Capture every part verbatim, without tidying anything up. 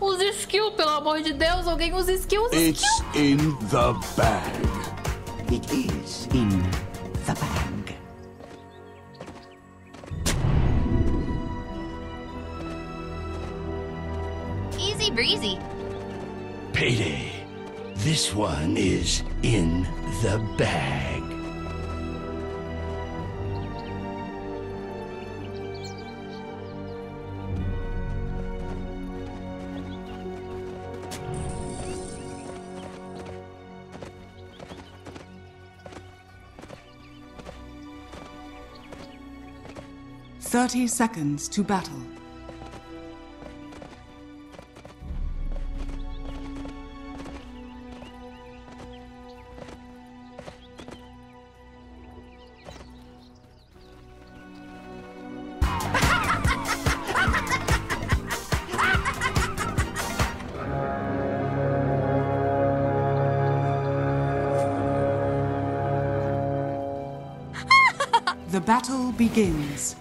Use skill, pelo amor de Deus. Alguém usa skill, use It's skill. in the bag. It is in the bag. Easy breezy. Payday. This one is in the bag. Thirty seconds to battle. The battle begins.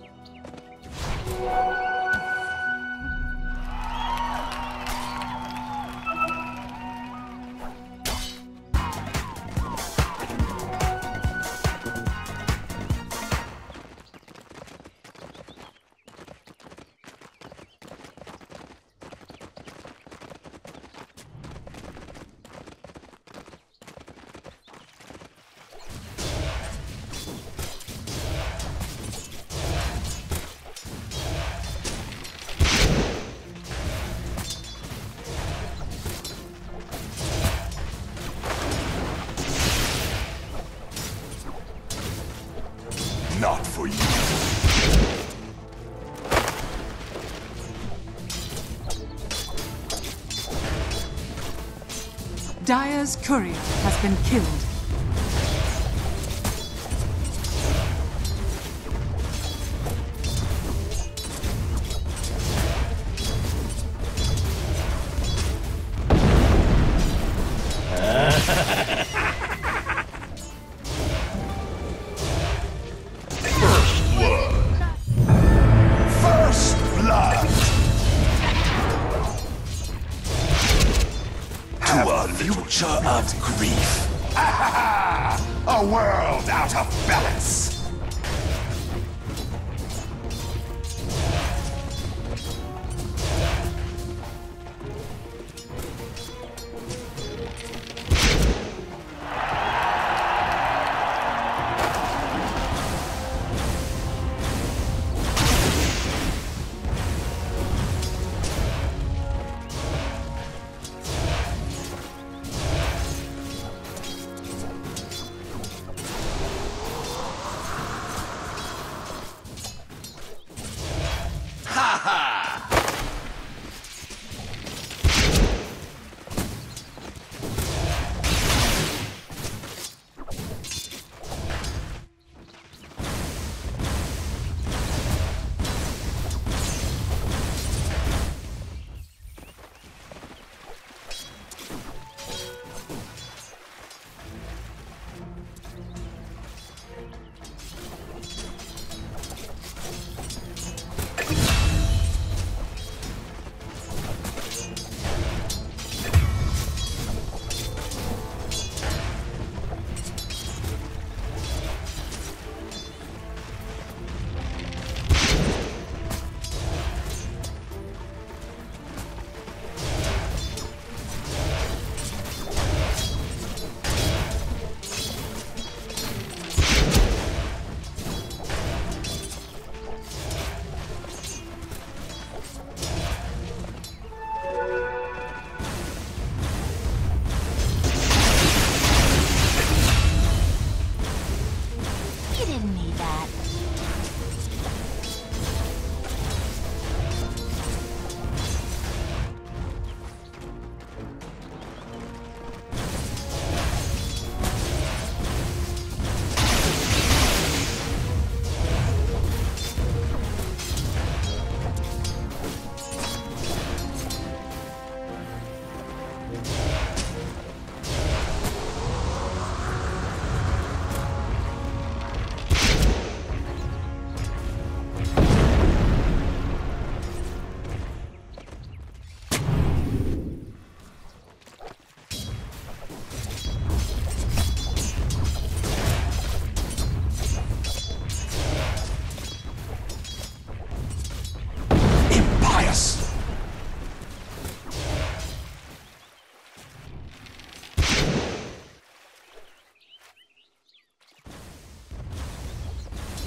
Not for you. Dire's courier has been killed. First blood. To a future of grief. A world out of balance.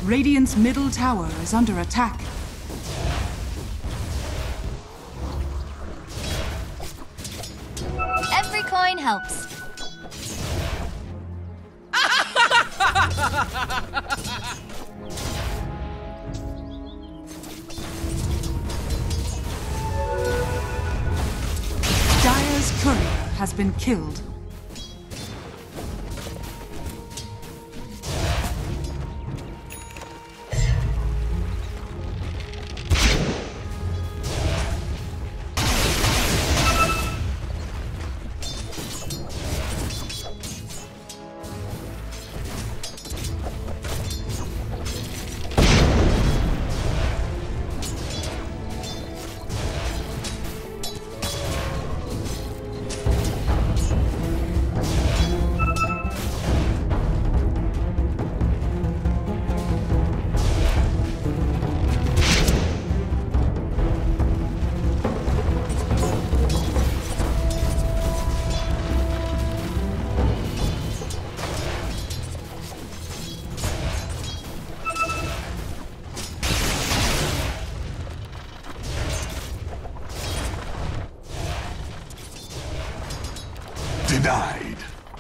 Radiant's middle tower is under attack. Every coin helps. Dire's courier has been killed. Denied.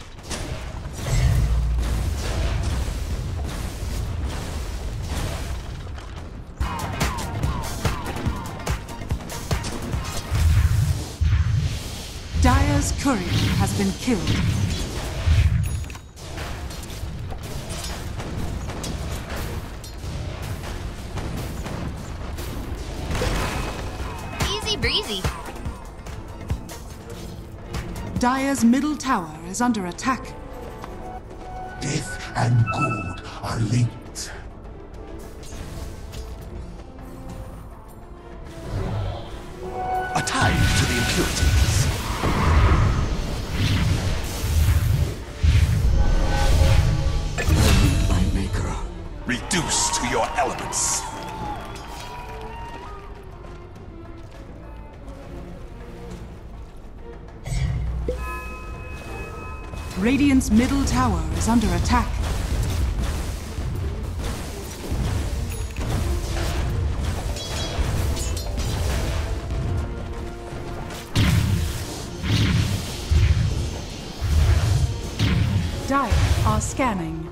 Dire's courier has been killed. Easy breezy. Dire's middle tower is under attack. Death and good are linked. A tide to the impurities. My maker. Reduce to your elements. Radiant's middle tower is under attack. Dire are scanning.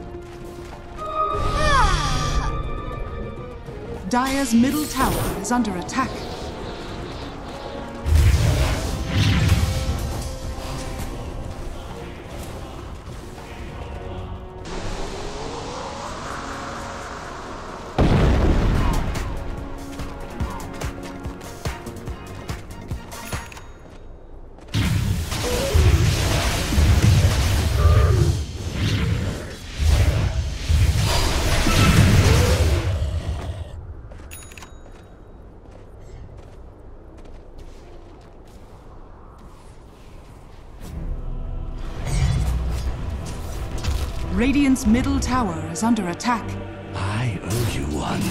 Dire's middle tower is under attack. Radiant's middle tower is under attack. I owe you one.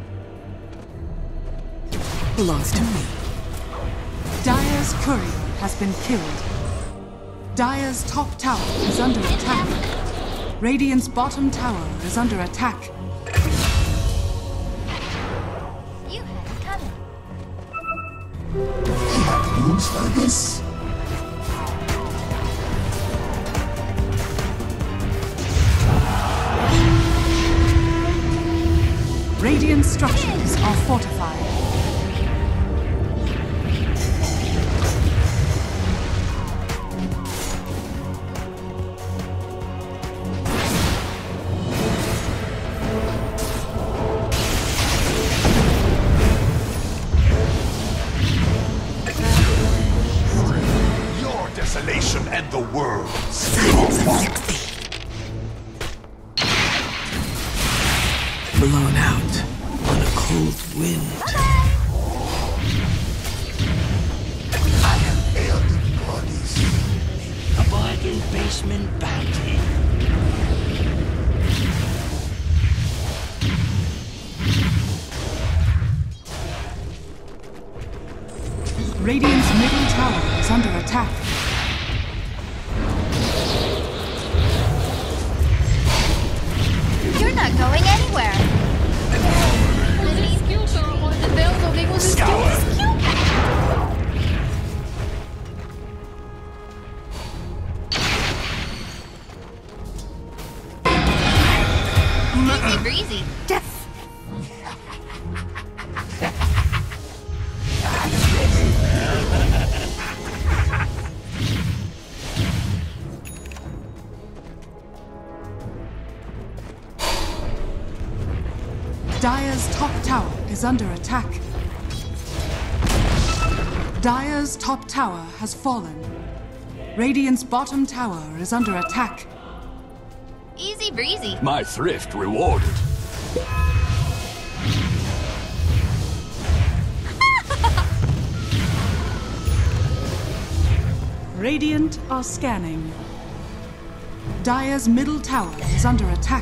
Belongs to me. Dire's courier has been killed. Dire's top tower is under attack. Radiant's bottom tower is under attack. You had it coming. Rules for this. Radiant structures are fortified. Your desolation and the world's. Blown out on a cold wind. I am alien bodies. A bargain basement bounty. Radiant's middle tower is under attack. You're not going anywhere. Skill, pelo amor de Deus, alguém usa skill. Easy breezy. Death! Dire's top tower is under attack. Dire's top tower has fallen. Radiant's bottom tower is under attack. Easy breezy. My thrift rewarded. Radiant are scanning. Dire's middle tower is under attack.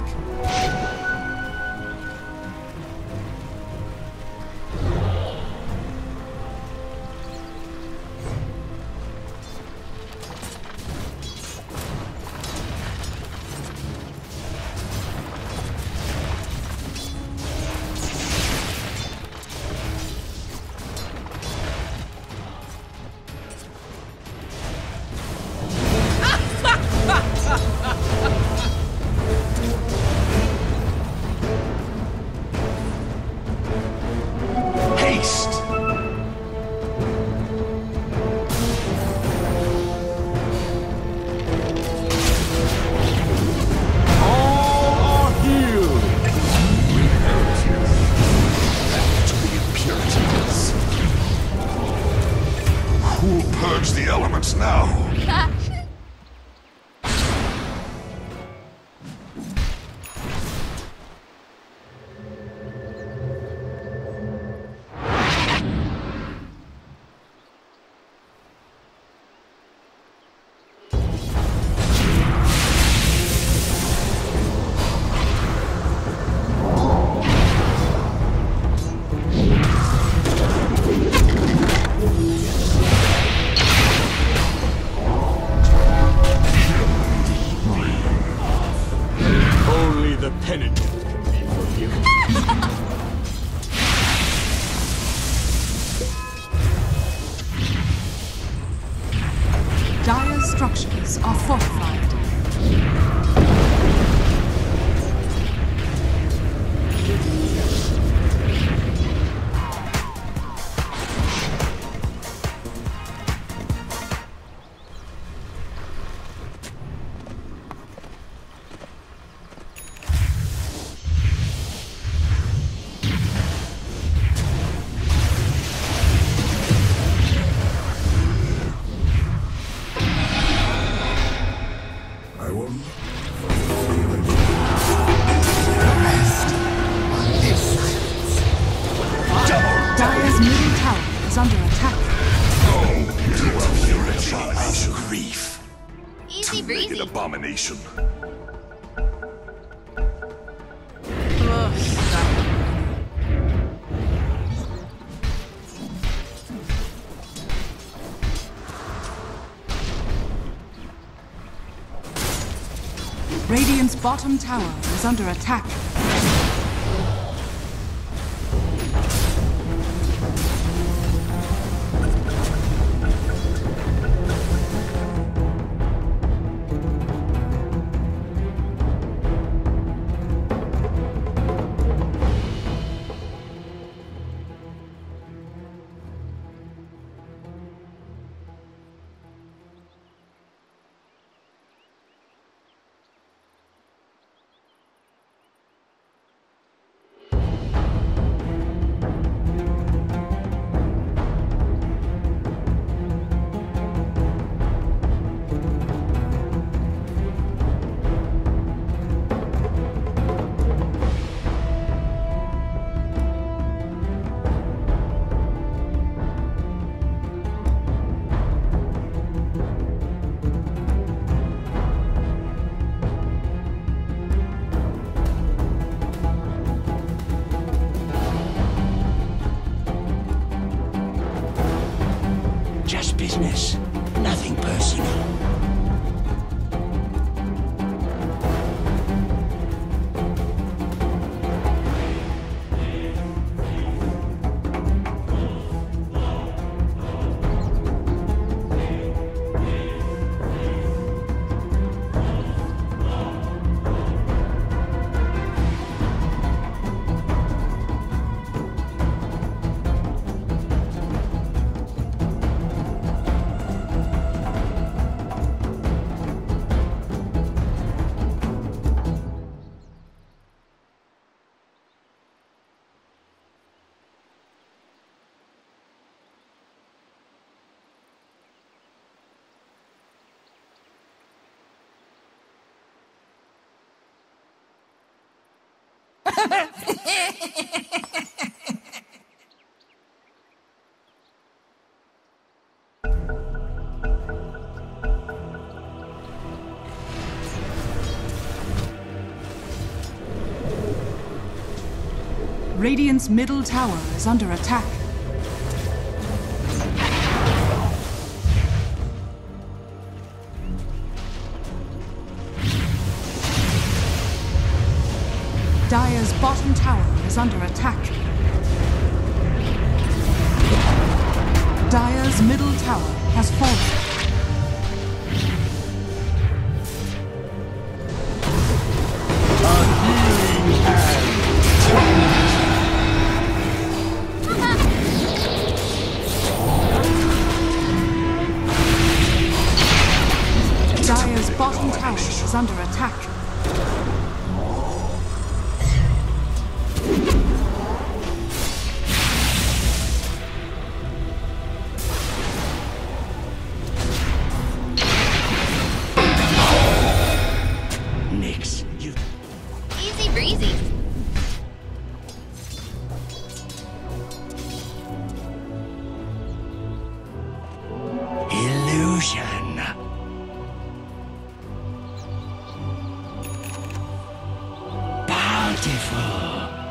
Haste! All are healed! Imperative. Back to the impurities. Who'll purge the elements now? Only the penitent can be forgiven. Dire's structures are fortified. I will. Dire's middle tower is under attack. Of grief. Easy Two-legged breezy. abomination. Radiant's bottom tower is under attack. Just business, nothing personal. Radiant's middle tower is under attack. Dire's bottom tower is under attack. Dire's middle tower has fallen. Dire's bottom tower is under attack. Nix, you. Easy breezy. Illusion. Bountiful.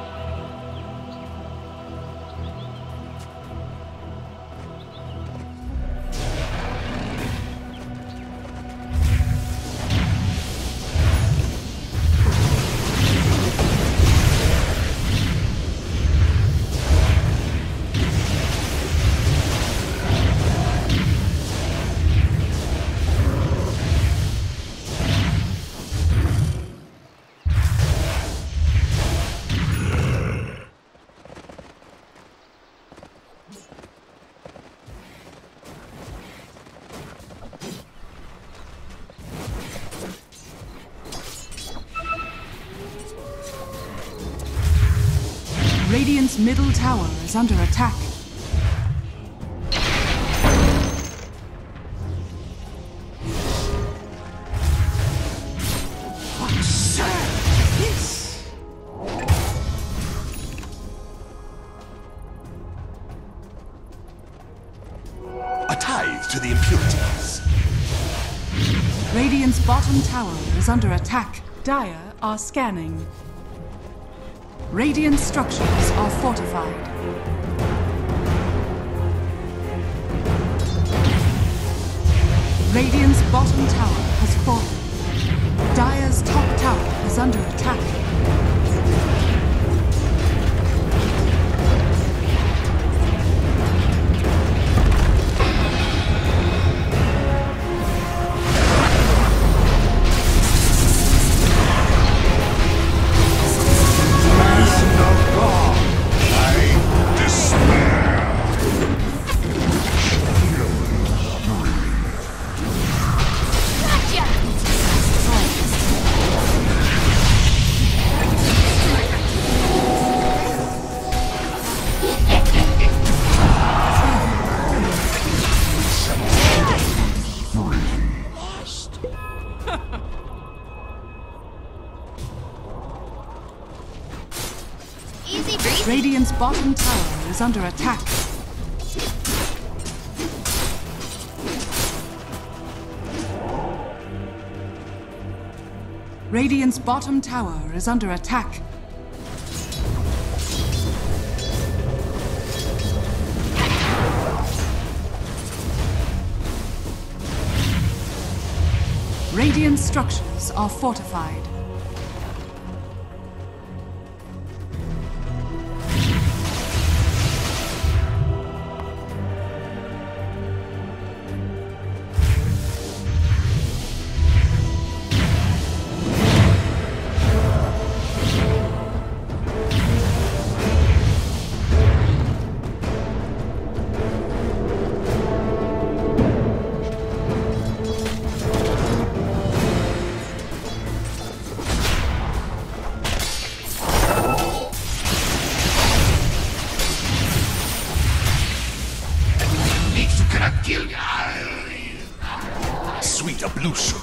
Radiant's middle tower is under attack. A tithe to the impurities. Radiant's bottom tower is under attack. Dire are scanning. Radiant structures are fortified. Radiant's bottom tower has fallen. Dire's top tower is under attack. Easy breezy. Radiant's bottom tower is under attack. Radiant's bottom tower is under attack. Radiant structures are fortified. Sweet ablution.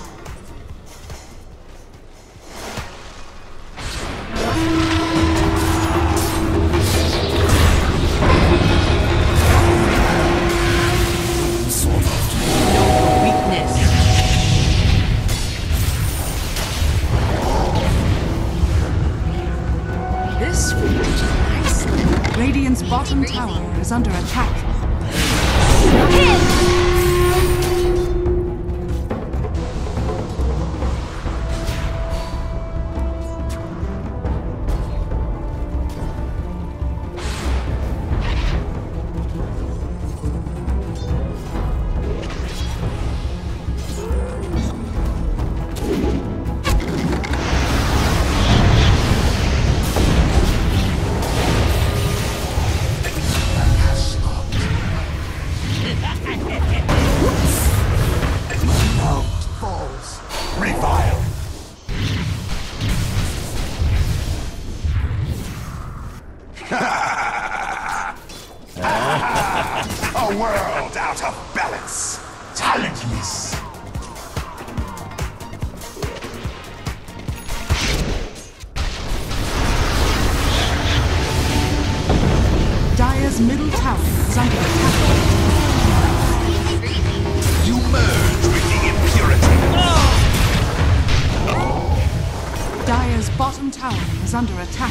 A world out of balance. Talentless. Dire's middle tower is under attack. Easy breezy. You merge with the impurity. Dire's bottom tower is under attack.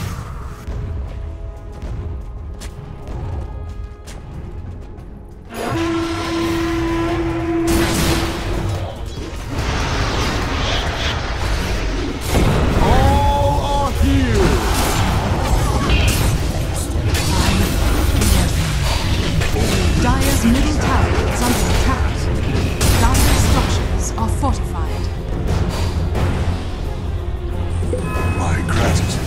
Dire's middle tower is under attack. Dire's structures are fortified. My gratitude.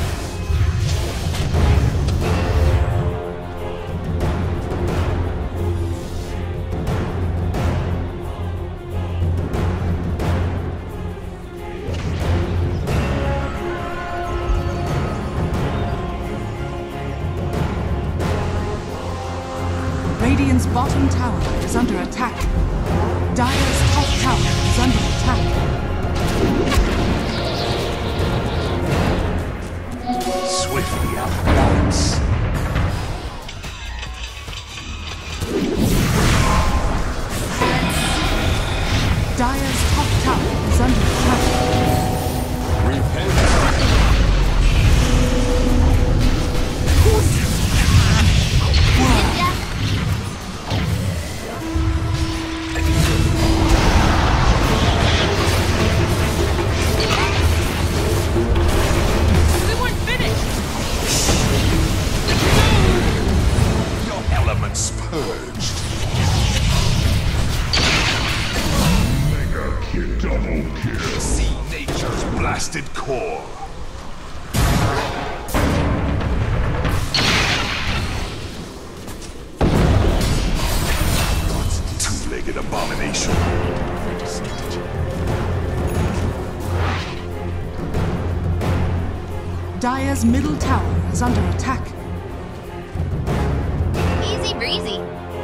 Radiant's bottom tower is under attack. Dire's top tower is under attack. Swiftly out of balance. Dire's top tower is under attack. Ninja. We weren't finished. Your elements purged. Mega kill, double kill. See nature's blasted core. Two-legged abomination. Dire's middle tower is under attack. Easy breezy.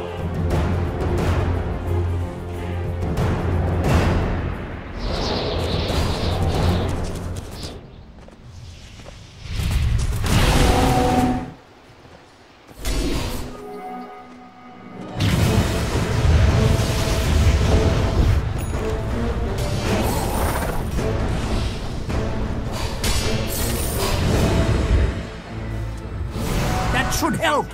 That should help.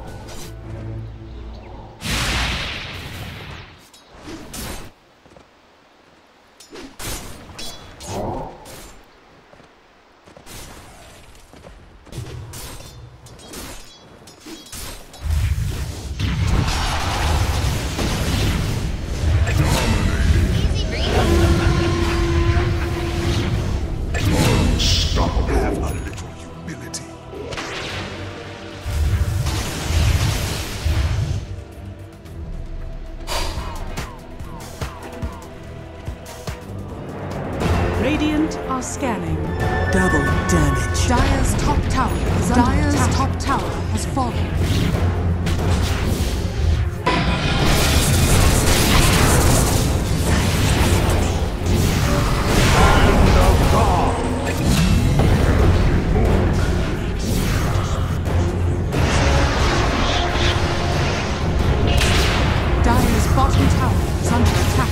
Easy breezy. Have a little humility. Radiant are scanning. Double damage. Dire's top tower is under Dire's attack. top tower has fallen. Dire's bottom tower is under attack.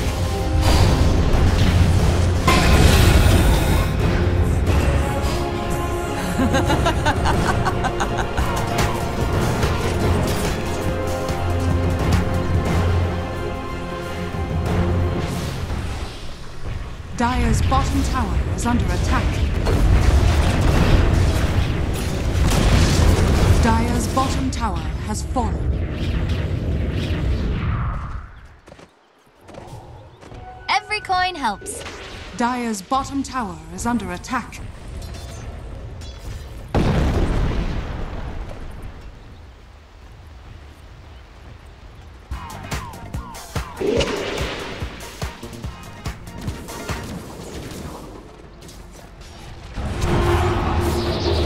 Dire's bottom tower is under attack. Dire's bottom tower has fallen. Every coin helps. Dire's bottom tower is under attack.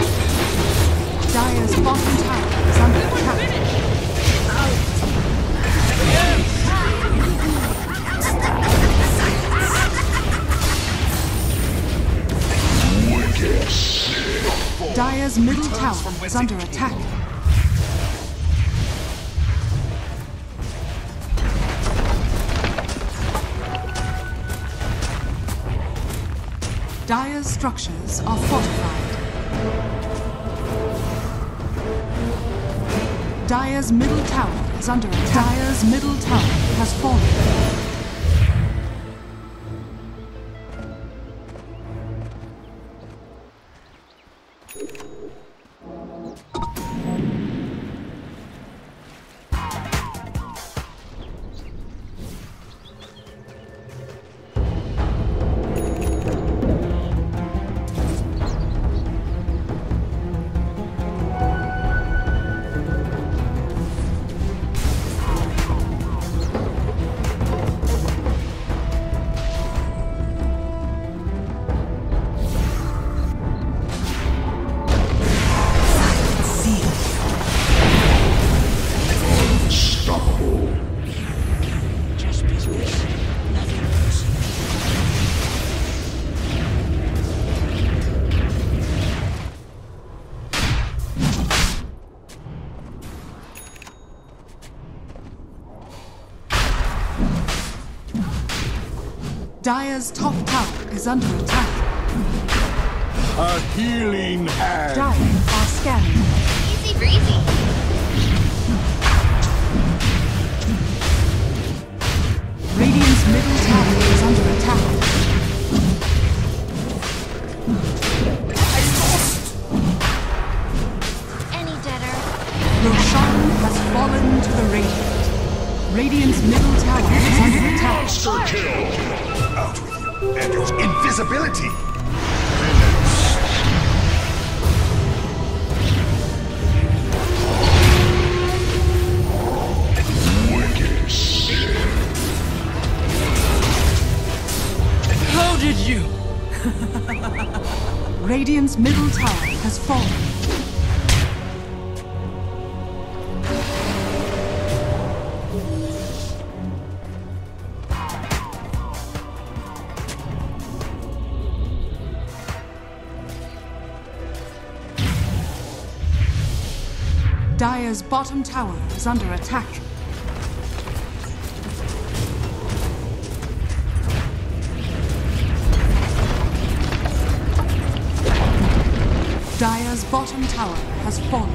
Dire's bottom tower is under attack. middle returns tower from is whence under it came. attack. Dire's structures are fortified. Dire's middle tower is under attack. Dire's middle tower has fallen. Dire's top tower is under attack. A healing hand. Dire are scanning. Easy breezy. Radiant's middle tower is under attack. Any deader. Roshan has fallen to the Radiant. Radiant's middle tower is under attack. Monster kill. Out with you. And your invisibility. Wicked sin. How did you? Radiant's middle tower has fallen. Dire's bottom tower is under attack. Dire's bottom tower has fallen.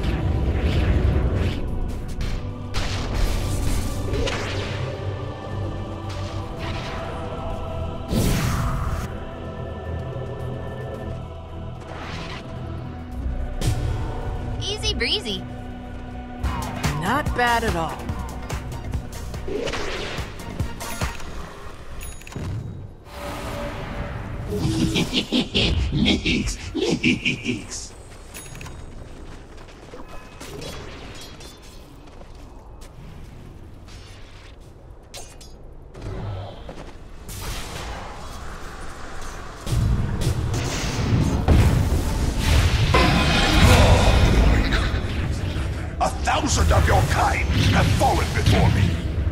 Easy breezy. Not bad at all. Leaks, leaks. A thousand of your kind have fallen before me.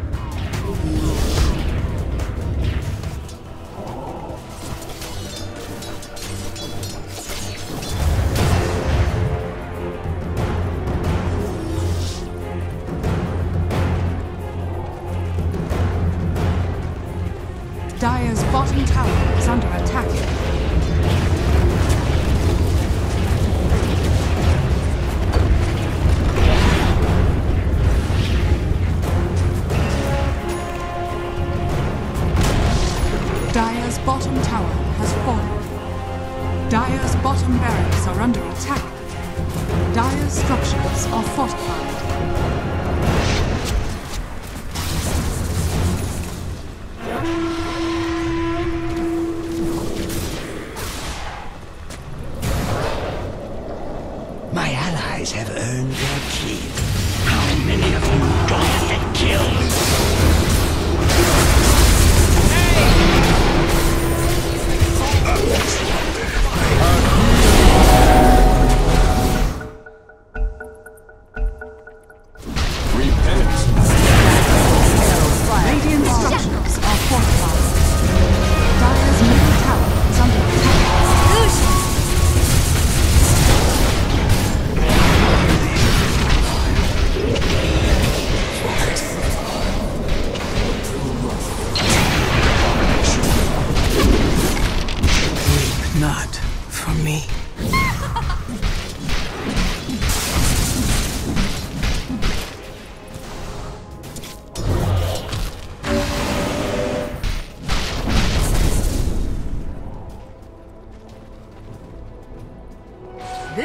Dire's bottom tower is under attack. Dire's bottom tower has fallen. Dire's bottom barracks are under attack. Dire's structures are fortified. My allies have earned their keep. How many of you do I have to kill? Radiant structures are fortified. Dire's middle tower is under attack.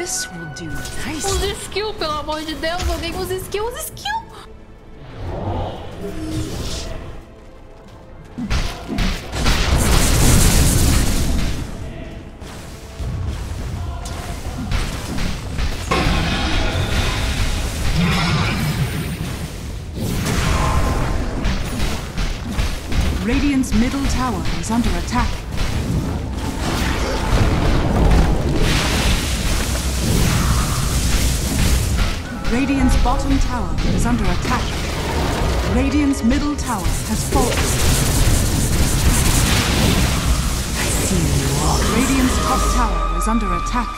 This will do nice. Use skill, pelo amor de Deus. Alguém usa skill, usa skill. Radiant's middle tower is under attack. Radiant's bottom tower is under attack. Radiant's middle tower has fallen. I see you all. Radiant's top tower is under attack.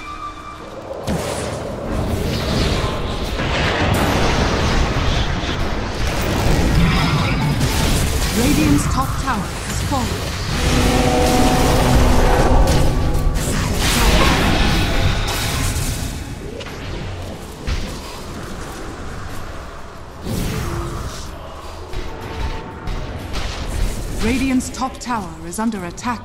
Radiant's top tower has fallen. Radiant's top tower is under attack.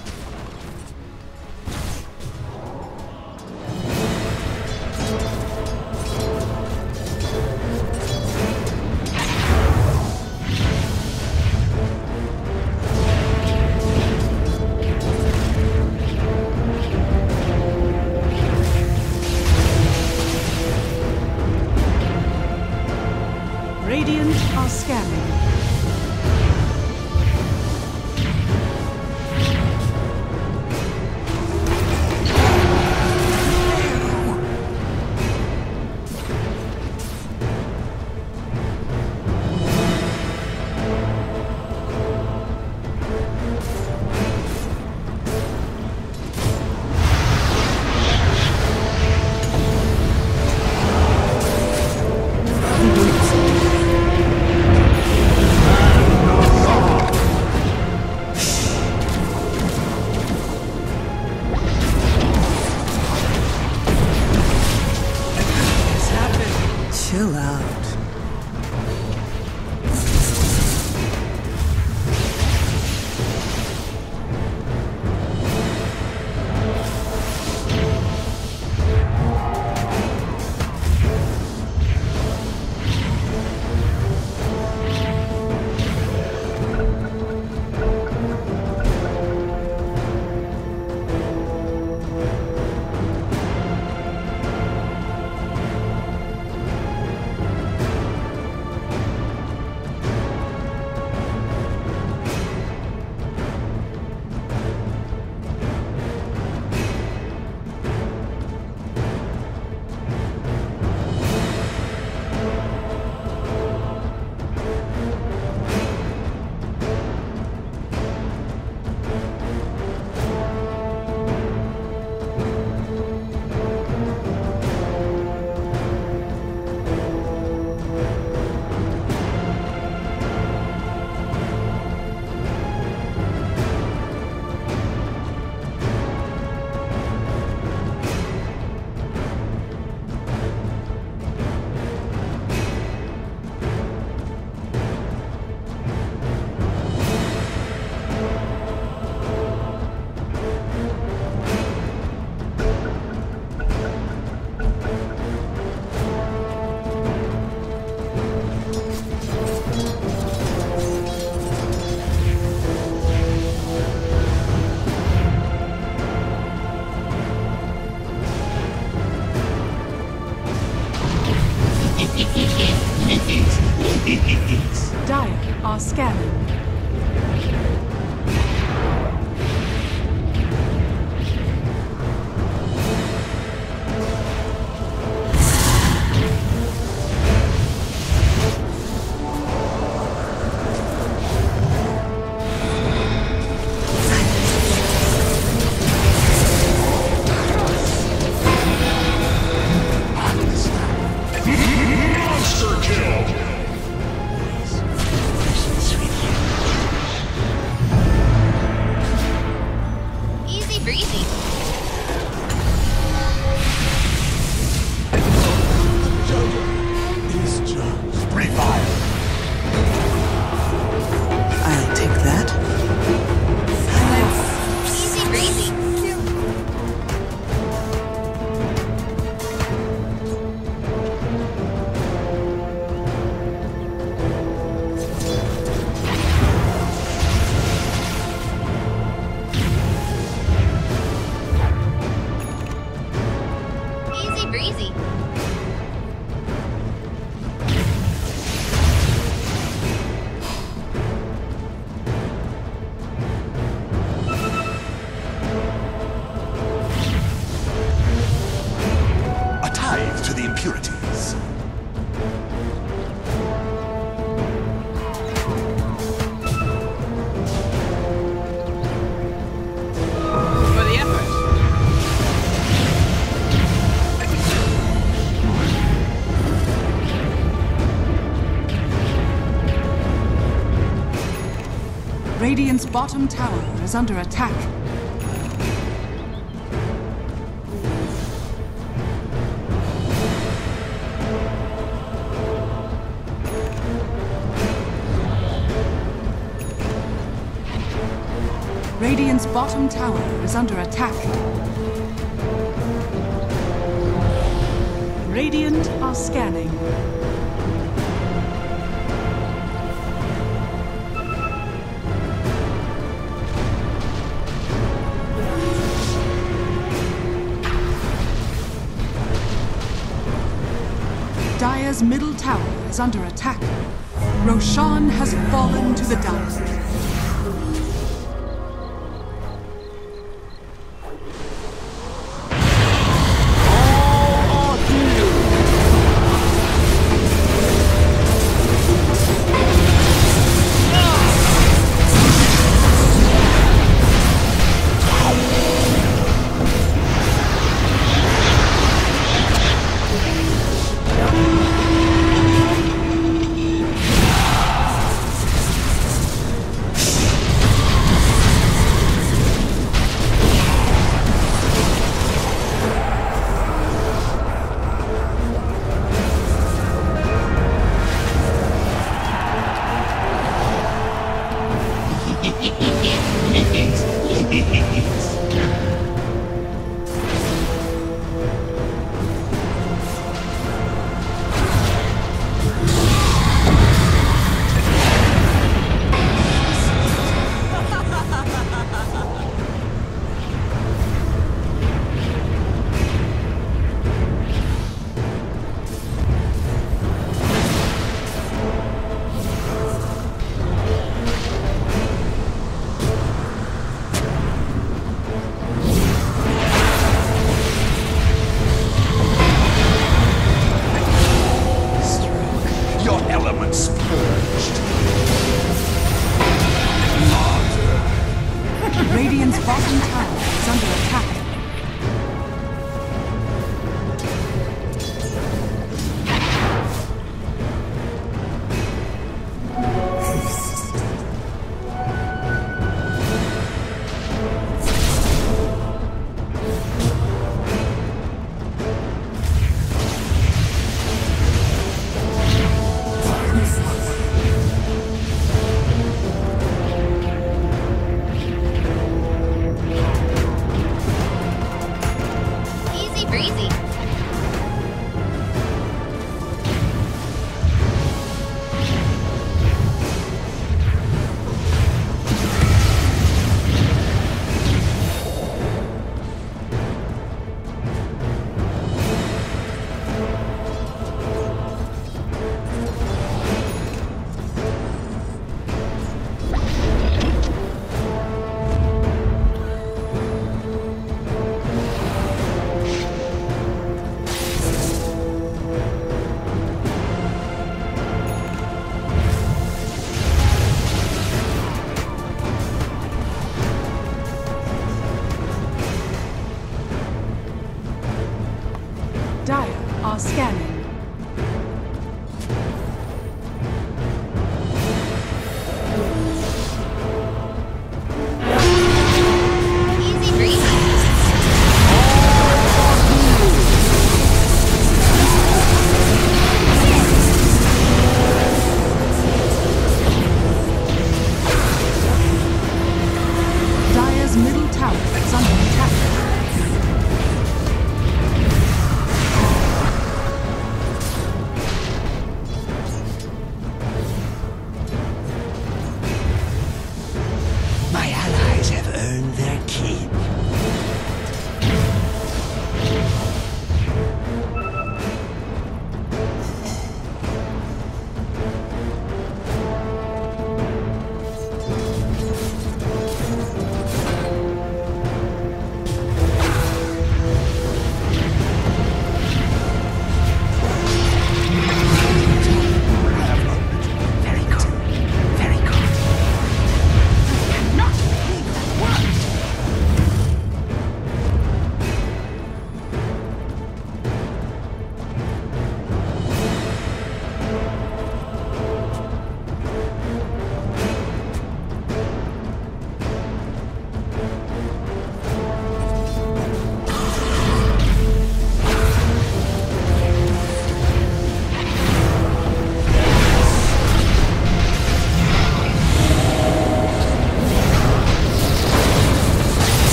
Radiant are scanning. Chill out. Dire are scanning. Monster kill! Sweet. Radiant's bottom tower is under attack. Radiant's bottom tower is under attack. Radiant are scanning. Dire's middle tower is under attack. Roshan has fallen to the Dire.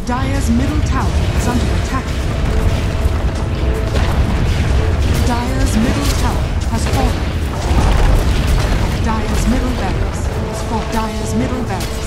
Dire's middle tower is under attack. Dire's middle tower has fallen. Dire's middle barracks has fallen. Dire's middle barracks